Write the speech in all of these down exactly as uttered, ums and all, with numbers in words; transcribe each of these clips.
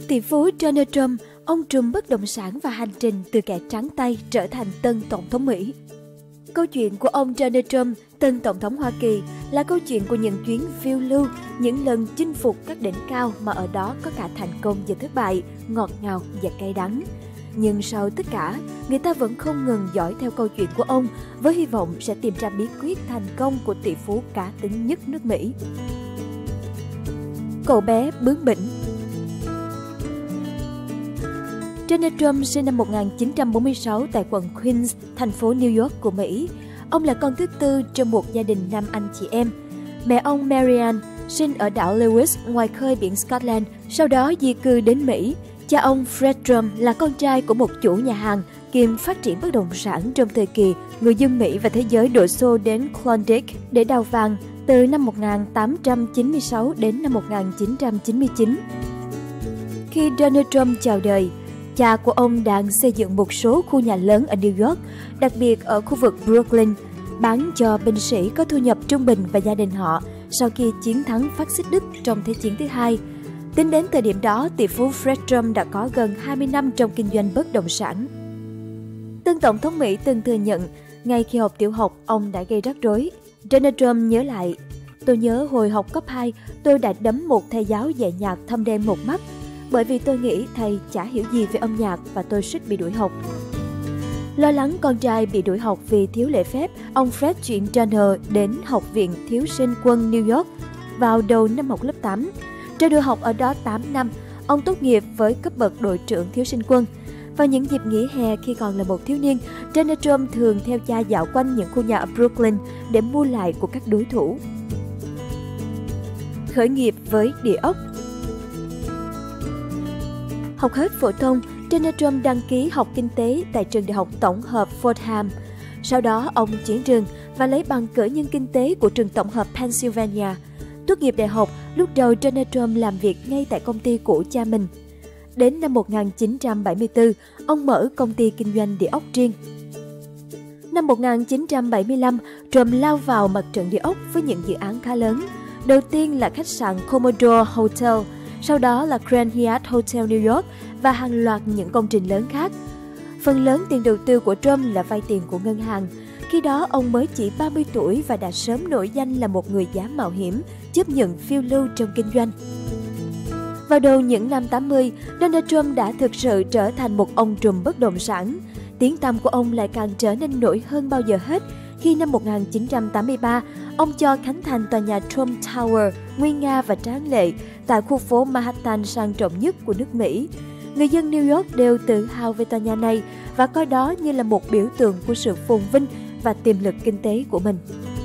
Tỷ phú Donald Trump, ông trùm bất động sản và hành trình từ kẻ trắng tay trở thành tân tổng thống Mỹ. Câu chuyện của ông Donald Trump, tân tổng thống Hoa Kỳ, là câu chuyện của những chuyến phiêu lưu, những lần chinh phục các đỉnh cao mà ở đó có cả thành công và thất bại, ngọt ngào và cay đắng. Nhưng sau tất cả, người ta vẫn không ngừng dõi theo câu chuyện của ông với hy vọng sẽ tìm ra bí quyết thành công của tỷ phú cá tính nhất nước Mỹ. Cậu bé bướng bỉnh. Donald Trump sinh năm một nghìn chín trăm bốn mươi sáu tại quận Queens, thành phố New York của Mỹ. Ông là con thứ tư trong một gia đình năm anh chị em. Mẹ ông Marianne sinh ở đảo Lewis ngoài khơi biển Scotland, sau đó di cư đến Mỹ. Cha ông Fred Trump là con trai của một chủ nhà hàng kiêm phát triển bất động sản trong thời kỳ người dân Mỹ và thế giới đổ xô đến Klondike để đào vàng từ năm một nghìn tám trăm chín mươi sáu đến năm một nghìn chín trăm chín mươi chín. Khi Donald Trump chào đời, cha của ông đang xây dựng một số khu nhà lớn ở New York, đặc biệt ở khu vực Brooklyn, bán cho binh sĩ có thu nhập trung bình và gia đình họ sau khi chiến thắng phát xít Đức trong Thế chiến thứ hai. Tính đến thời điểm đó, tỷ phú Fred Trump đã có gần hai mươi năm trong kinh doanh bất động sản. Tân tổng thống Mỹ từng thừa nhận, ngay khi học tiểu học, ông đã gây rắc rối. Donald Trump nhớ lại, tôi nhớ hồi học cấp hai, tôi đã đấm một thầy giáo dạy nhạc thâm đen một mắt, bởi vì tôi nghĩ thầy chả hiểu gì về âm nhạc và tôi suýt bị đuổi học. Lo lắng con trai bị đuổi học vì thiếu lễ phép, ông Fred chuyển Donald đến Học viện Thiếu sinh quân New York vào đầu năm học lớp tám. Cho được học ở đó tám năm, ông tốt nghiệp với cấp bậc đội trưởng thiếu sinh quân. Vào những dịp nghỉ hè khi còn là một thiếu niên, Donald Trump thường theo cha dạo quanh những khu nhà ở Brooklyn để mua lại của các đối thủ. Khởi nghiệp với địa ốc. Học hết phổ thông, Donald Trump đăng ký học kinh tế tại trường đại học tổng hợp Fordham. Sau đó, ông chuyển trường và lấy bằng cử nhân kinh tế của trường tổng hợp Pennsylvania. Tốt nghiệp đại học, lúc đầu Donald Trump làm việc ngay tại công ty của cha mình. Đến năm một nghìn chín trăm bảy mươi tư, ông mở công ty kinh doanh địa ốc riêng. Năm một nghìn chín trăm bảy mươi lăm, Trump lao vào mặt trận địa ốc với những dự án khá lớn. Đầu tiên là khách sạn Commodore Hotel, sau đó là Grand Hyatt Hotel New York và hàng loạt những công trình lớn khác. Phần lớn tiền đầu tư của Trump là vay tiền của ngân hàng. Khi đó, ông mới chỉ ba mươi tuổi và đã sớm nổi danh là một người dám mạo hiểm, chấp nhận phiêu lưu trong kinh doanh. Vào đầu những năm tám mươi, Donald Trump đã thực sự trở thành một ông trùm bất động sản. Tiếng tăm của ông lại càng trở nên nổi hơn bao giờ hết khi năm một nghìn chín trăm tám mươi ba, ông cho khánh thành tòa nhà Trump Tower, nguy nga và tráng lệ, tại khu phố Manhattan sang trọng nhất của nước Mỹ. Người dân New York đều tự hào về tòa nhà này và coi đó như là một biểu tượng của sự phồn vinh và tiềm lực kinh tế của mình.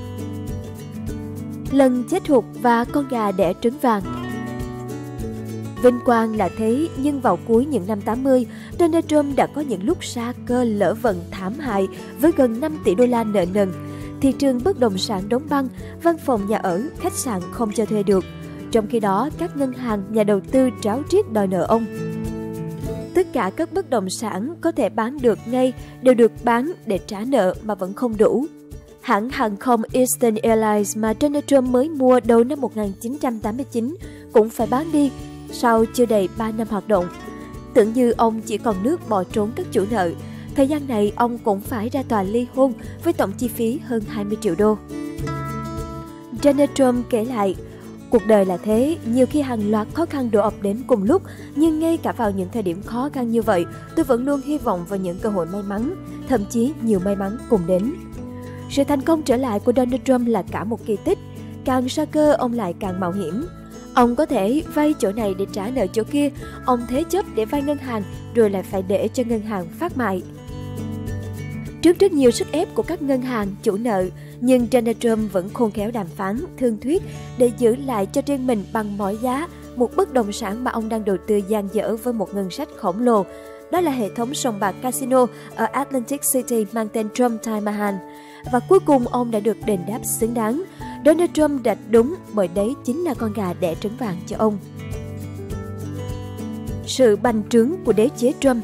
Lần chết hụt và con gà đẻ trứng vàng. Vinh quang là thế, nhưng vào cuối những năm tám mươi, Donald Trump đã có những lúc sa cơ lỡ vận thảm hại với gần năm tỷ đô la nợ nần. Thị trường bất động sản đóng băng, văn phòng nhà ở, khách sạn không cho thuê được. Trong khi đó, các ngân hàng, nhà đầu tư ráo riết đòi nợ ông. Tất cả các bất động sản có thể bán được ngay đều được bán để trả nợ mà vẫn không đủ. Hãng hàng không Eastern Airlines mà Donald Trump mới mua đầu năm một nghìn chín trăm tám mươi chín cũng phải bán đi sau chưa đầy ba năm hoạt động. Tưởng như ông chỉ còn nước bỏ trốn các chủ nợ. Thời gian này, ông cũng phải ra tòa ly hôn với tổng chi phí hơn hai mươi triệu đô. Donald Trump kể lại, cuộc đời là thế, nhiều khi hàng loạt khó khăn đổ ập đến cùng lúc, nhưng ngay cả vào những thời điểm khó khăn như vậy, tôi vẫn luôn hy vọng vào những cơ hội may mắn, thậm chí nhiều may mắn cùng đến. Sự thành công trở lại của Donald Trump là cả một kỳ tích. Càng sa cơ, ông lại càng mạo hiểm. Ông có thể vay chỗ này để trả nợ chỗ kia, ông thế chấp để vay ngân hàng rồi lại phải để cho ngân hàng phát mại. Trước rất nhiều sức ép của các ngân hàng, chủ nợ, nhưng Donald Trump vẫn khôn khéo đàm phán, thương thuyết để giữ lại cho riêng mình bằng mọi giá một bất động sản mà ông đang đầu tư dang dở với một ngân sách khổng lồ. Đó là hệ thống sòng bạc casino ở Atlantic City mang tên Trump Time Mahal. Và cuối cùng ông đã được đền đáp xứng đáng. Donald Trump đã đúng, bởi đấy chính là con gà đẻ trứng vàng cho ông. Sự bành trướng của đế chế Trump.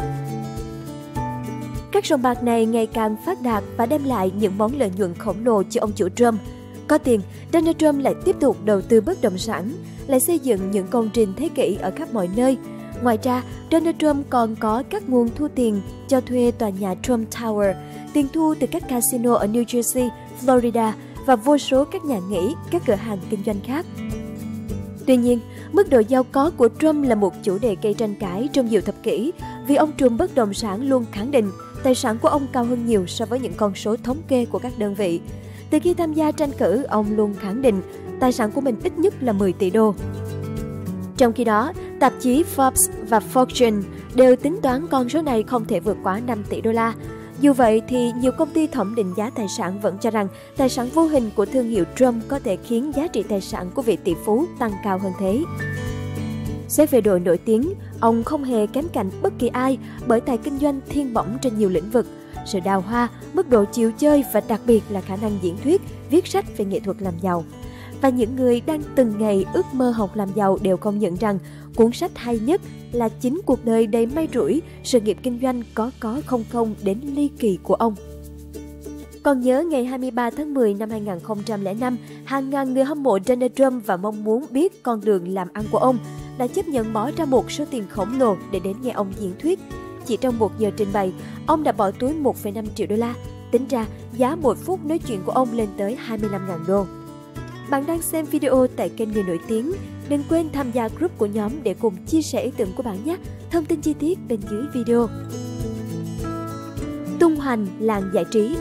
Các sòng bạc này ngày càng phát đạt và đem lại những món lợi nhuận khổng lồ cho ông chủ Trump. Có tiền, Donald Trump lại tiếp tục đầu tư bất động sản, lại xây dựng những công trình thế kỷ ở khắp mọi nơi. Ngoài ra, Donald Trump còn có các nguồn thu tiền cho thuê tòa nhà Trump Tower, tiền thu từ các casino ở New Jersey, Florida và vô số các nhà nghỉ, các cửa hàng kinh doanh khác. Tuy nhiên, mức độ giàu có của Trump là một chủ đề gây tranh cãi trong nhiều thập kỷ vì ông trùm bất động sản luôn khẳng định tài sản của ông cao hơn nhiều so với những con số thống kê của các đơn vị. Từ khi tham gia tranh cử, ông luôn khẳng định tài sản của mình ít nhất là mười tỷ đô. Trong khi đó, tạp chí Forbes và Fortune đều tính toán con số này không thể vượt quá năm tỷ đô la. Dù vậy thì nhiều công ty thẩm định giá tài sản vẫn cho rằng tài sản vô hình của thương hiệu Trump có thể khiến giá trị tài sản của vị tỷ phú tăng cao hơn thế. Xét về độ nổi tiếng, ông không hề kém cạnh bất kỳ ai bởi tài kinh doanh thiên bổng trên nhiều lĩnh vực, sự đào hoa, mức độ chịu chơi và đặc biệt là khả năng diễn thuyết, viết sách về nghệ thuật làm giàu. Và những người đang từng ngày ước mơ học làm giàu đều công nhận rằng cuốn sách hay nhất là chính cuộc đời đầy may rủi, sự nghiệp kinh doanh có có không không đến ly kỳ của ông. Còn nhớ ngày hai mươi ba tháng mười năm hai nghìn không trăm lẻ năm, hàng ngàn người hâm mộ Donald Trump và mong muốn biết con đường làm ăn của ông đã chấp nhận bỏ ra một số tiền khổng lồ để đến nghe ông diễn thuyết. Chỉ trong một giờ trình bày, ông đã bỏ túi một phẩy năm triệu đô la. Tính ra, giá một phút nói chuyện của ông lên tới hai mươi lăm nghìn đô. Bạn đang xem video tại kênh Người Nổi Tiếng. Đừng quên tham gia group của nhóm để cùng chia sẻ ý tưởng của bạn nhé. Thông tin chi tiết bên dưới video. Tung hoành làng giải trí.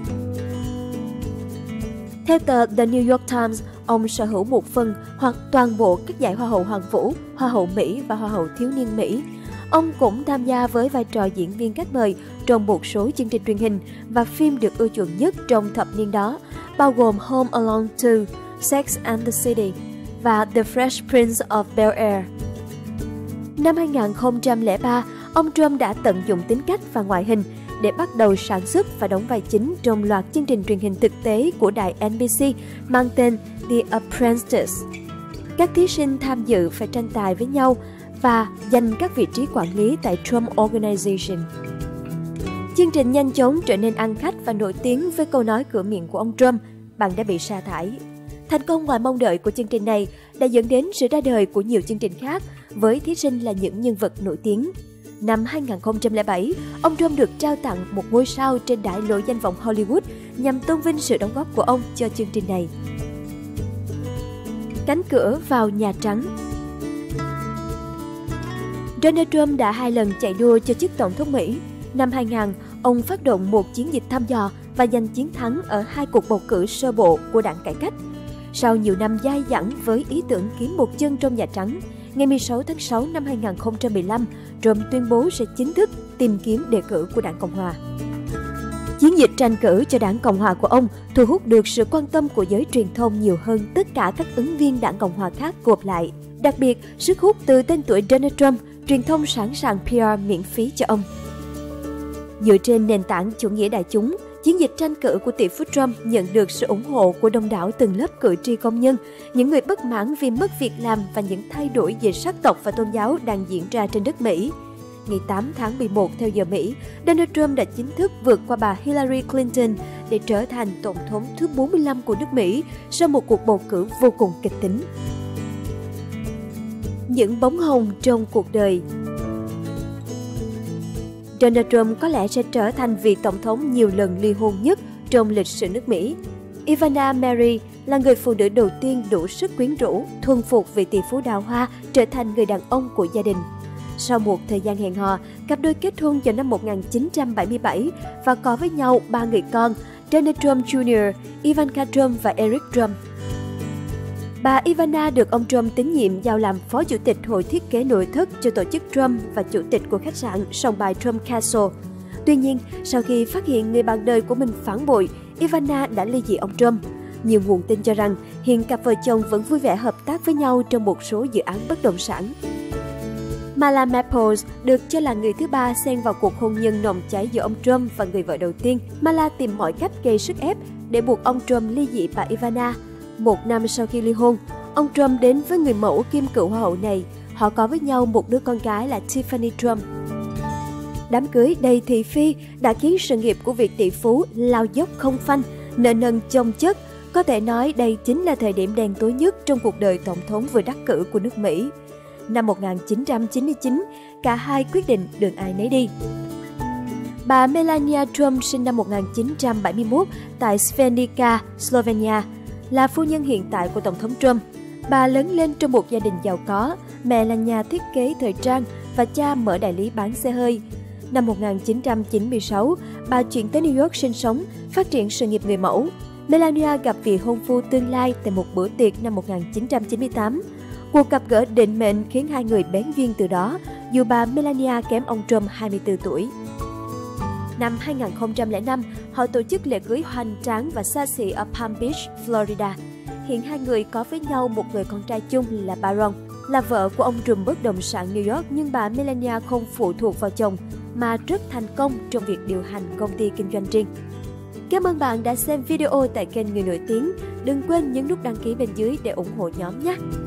Theo tờ The New York Times, ông sở hữu một phần hoặc toàn bộ các giải Hoa hậu Hoàng vũ, Hoa hậu Mỹ và Hoa hậu Thiếu niên Mỹ. Ông cũng tham gia với vai trò diễn viên khách mời trong một số chương trình truyền hình và phim được ưa chuộng nhất trong thập niên đó, bao gồm Home Alone two, Sex and the City và The Fresh Prince of Bel-Air. Năm hai nghìn không trăm lẻ ba, ông Trump đã tận dụng tính cách và ngoại hình để bắt đầu sản xuất và đóng vai chính trong loạt chương trình truyền hình thực tế của đài N B C mang tên The Apprentice. Các thí sinh tham dự phải tranh tài với nhau và giành các vị trí quản lý tại Trump Organization. Chương trình nhanh chóng trở nên ăn khách và nổi tiếng với câu nói cửa miệng của ông Trump: "Bạn đã bị sa thải." Thành công ngoài mong đợi của chương trình này đã dẫn đến sự ra đời của nhiều chương trình khác với thí sinh là những nhân vật nổi tiếng. Năm hai nghìn không trăm lẻ bảy, ông Trump được trao tặng một ngôi sao trên đại lộ danh vọng Hollywood nhằm tôn vinh sự đóng góp của ông cho chương trình này. Cánh cửa vào Nhà Trắng. Donald Trump đã hai lần chạy đua cho chức tổng thống Mỹ. Năm hai nghìn, ông phát động một chiến dịch thăm dò và giành chiến thắng ở hai cuộc bầu cử sơ bộ của đảng cải cách. Sau nhiều năm dai dẳng với ý tưởng kiếm một chân trong Nhà Trắng, ngày mười sáu tháng sáu năm hai nghìn không trăm mười lăm, Trump tuyên bố sẽ chính thức tìm kiếm đề cử của đảng Cộng hòa. Chiến dịch tranh cử cho đảng Cộng hòa của ông thu hút được sự quan tâm của giới truyền thông nhiều hơn tất cả các ứng viên đảng Cộng hòa khác gộp lại. Đặc biệt, sức hút từ tên tuổi Donald Trump, truyền thông sẵn sàng P R miễn phí cho ông. Dựa trên nền tảng chủ nghĩa đại chúng, chiến dịch tranh cử của tỷ phú Trump nhận được sự ủng hộ của đông đảo tầng lớp cử tri công nhân, những người bất mãn vì mất việc làm và những thay đổi về sắc tộc và tôn giáo đang diễn ra trên đất Mỹ. Ngày tám tháng mười một theo giờ Mỹ, Donald Trump đã chính thức vượt qua bà Hillary Clinton để trở thành tổng thống thứ bốn mươi lăm của nước Mỹ sau một cuộc bầu cử vô cùng kịch tính. Những bóng hồng trong cuộc đời. Donald Trump có lẽ sẽ trở thành vị tổng thống nhiều lần ly hôn nhất trong lịch sử nước Mỹ. Ivana Mary là người phụ nữ đầu tiên đủ sức quyến rũ, thuần phục vị tỷ phú đào hoa trở thành người đàn ông của gia đình. Sau một thời gian hẹn hò, cặp đôi kết hôn vào năm một nghìn chín trăm bảy mươi bảy và có với nhau ba người con: Donald Trump Junior, Ivanka Trump và Eric Trump. Bà Ivana được ông Trump tín nhiệm giao làm phó chủ tịch hội thiết kế nội thất cho tổ chức Trump và chủ tịch của khách sạn sòng bài Trump Castle. Tuy nhiên, sau khi phát hiện người bạn đời của mình phản bội, Ivana đã ly dị ông Trump. Nhiều nguồn tin cho rằng hiện cặp vợ chồng vẫn vui vẻ hợp tác với nhau trong một số dự án bất động sản. Marla Maples được cho là người thứ ba xen vào cuộc hôn nhân nồng cháy giữa ông Trump và người vợ đầu tiên. Marla tìm mọi cách gây sức ép để buộc ông Trump ly dị bà Ivana. Một năm sau khi ly hôn, ông Trump đến với người mẫu kim cựu hoa hậu này. Họ có với nhau một đứa con gái là Tiffany Trump. Đám cưới đầy thị phi đã khiến sự nghiệp của vị tỷ phú lao dốc không phanh, nợ nần chồng chất. Có thể nói đây chính là thời điểm đen tối nhất trong cuộc đời tổng thống vừa đắc cử của nước Mỹ. năm một nghìn chín trăm chín mươi chín, cả hai quyết định đường ai nấy đi. Bà Melania Trump sinh năm một nghìn chín trăm bảy mươi mốt tại Sjenica, Slovenia, là phu nhân hiện tại của Tổng thống Trump. Bà lớn lên trong một gia đình giàu có, mẹ là nhà thiết kế thời trang và cha mở đại lý bán xe hơi. Năm một nghìn chín trăm chín mươi sáu, bà chuyển tới New York sinh sống, phát triển sự nghiệp người mẫu. Melania gặp vị hôn phu tương lai tại một bữa tiệc năm một nghìn chín trăm chín mươi tám. Cuộc gặp gỡ định mệnh khiến hai người bén duyên từ đó, dù bà Melania kém ông Trump hai mươi tư tuổi. Năm hai nghìn không trăm lẻ năm, họ tổ chức lễ cưới hoành tráng và xa xỉ ở Palm Beach, Florida. Hiện hai người có với nhau một người con trai chung là Baron, là vợ của ông trùm bất động sản New York, nhưng bà Melania không phụ thuộc vào chồng mà rất thành công trong việc điều hành công ty kinh doanh riêng. Cảm ơn bạn đã xem video tại kênh Người Nổi Tiếng. Đừng quên nhấn nút đăng ký bên dưới để ủng hộ nhóm nhé!